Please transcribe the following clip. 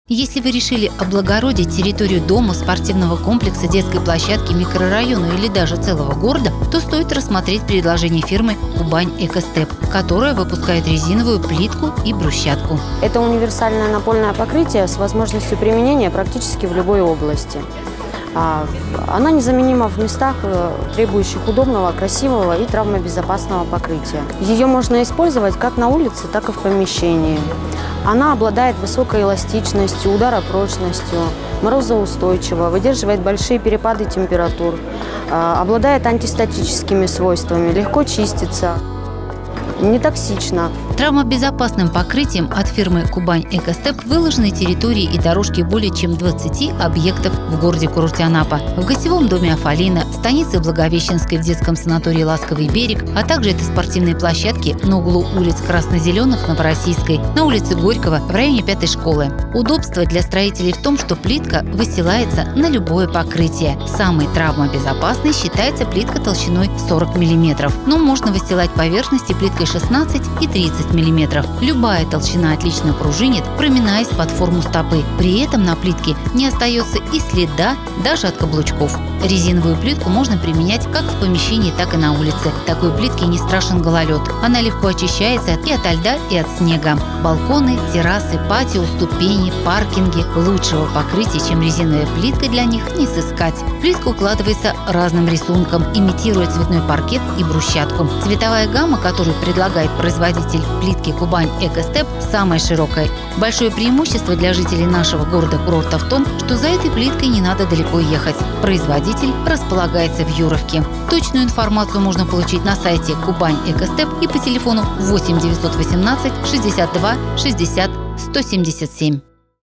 Если вы решили облагородить территорию дома, спортивного комплекса, детской площадки, микрорайона или даже целого города, то стоит рассмотреть предложение фирмы «Кубань Экостеп», которая выпускает резиновую плитку и брусчатку. Это универсальное напольное покрытие с возможностью применения практически в любой области. Она незаменима в местах, требующих удобного, красивого и травмобезопасного покрытия. Ее можно использовать как на улице, так и в помещении. Она обладает высокой эластичностью, ударопрочностью, морозоустойчива, выдерживает большие перепады температур, обладает антистатическими свойствами, легко чистится, не токсично. Травмобезопасным покрытием от фирмы «Кубань Экостеп» выложены территории и дорожки более чем 20 объектов в городе-курорте Анапа. В гостевом доме «Афалина», станице Благовещенской, в детском санатории «Ласковый берег», а также это спортивные площадки на углу улиц Красно-Зеленых, Новороссийской, на улице Горького, в районе 5-й школы. Удобство для строителей в том, что плитка выстилается на любое покрытие. Самой травмобезопасной считается плитка толщиной 40 мм, но можно выстилать поверхности плиткой 16 и 30 мм. Любая толщина отлично пружинит, проминаясь под форму стопы. При этом на плитке не остается и следа даже от каблучков. Резиновую плитку можно применять как в помещении, так и на улице. Такой плитке не страшен гололед. Она легко очищается и от льда, и от снега. Балконы, террасы, патио, ступени, паркинги. Лучшего покрытия, чем резиновая плитка, для них не сыскать. Плитка укладывается разным рисунком, имитируя цветной паркет и брусчатку. Цветовая гамма, которую предлагает производитель плитки «Кубань Экостеп», самая широкая. Большое преимущество для жителей нашего города-курорта в том, что за этой плиткой не надо далеко ехать. Производитель располагается в Юровке. Точную информацию можно получить на сайте «Кубань Экостеп» и по телефону 8 918 62 60 177.